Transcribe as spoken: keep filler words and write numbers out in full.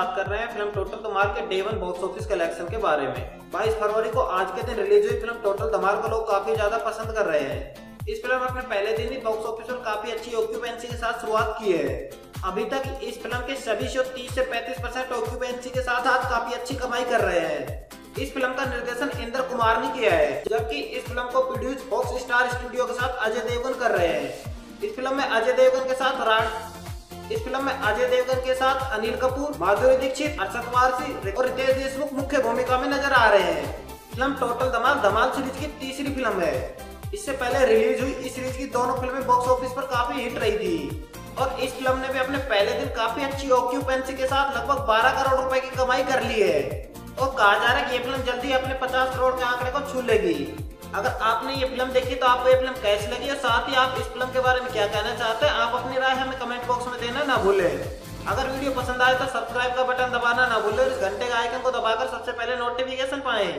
बात कर रहे हैं फिल्म टोटल धमाल के day one box office collection के बारे में। बाईस फरवरी को आज के दिन रिलीज हुई फिल्म टोटल धमाल को लोग काफी ज्यादा पसंद कर रहे हैं। इस फिल्म ने अपने पहले दिन ही बॉक्स ऑफिस पर काफी अच्छी ऑक्यूपेंसी के साथ शुरुआत की है। अभी तक इस फिल्म के सभी शो तीस से पैंतीस परसेंट ऑक्यूपेंसी के साथ आज काफी अच्छी कमाई कर रहे हैं। इस फिल्म का निर्देशन इंद्र कुमार ने किया है, जबकि इस फिल्म को प्रोड्यूस फॉक्स स्टार स्टूडियो के साथ अजय देवगन कर रहे हैं। इस फिल्म में अजय देवगन के साथ राज इस फिल्म में अजय देवगन के साथ अनिल कपूर, माधुरी दीक्षित, अरशद वारसी और रितेश देशमुख मुख्य भूमिका में नजर आ रहे हैं। Film Total Dhamaal Dhamaal series की तीसरी फिल्म है। इससे पहले रिलीज हुई इस सीरीज की दोनों फिल्में बॉक्स ऑफिस पर काफी हिट रही थी और इस फिल्म ने भी अपने पहले दिन काफी अच्छी ऑक्यूपेंसी के साथ लगभग बारह करोड़ रुपए की कमाई कर ली है और कहा जा रहा है कि ये फिल्म जल्दी अपने पचास करोड़ के आंकड़े को छू लेगी। अगर आपने ये फिल्म देखी तो आपको ये फिल्म कैसी लगी और साथ ही आप इस फिल्म के बारे में क्या कहना चाहते हैं, आप अपनी राय हमें कमेंट बॉक्स में देना ना भूलें। अगर वीडियो पसंद आए तो सब्सक्राइब का बटन दबाना ना भूलें और इस घंटे के आइकन को दबाकर सबसे पहले नोटिफिकेशन पाएं।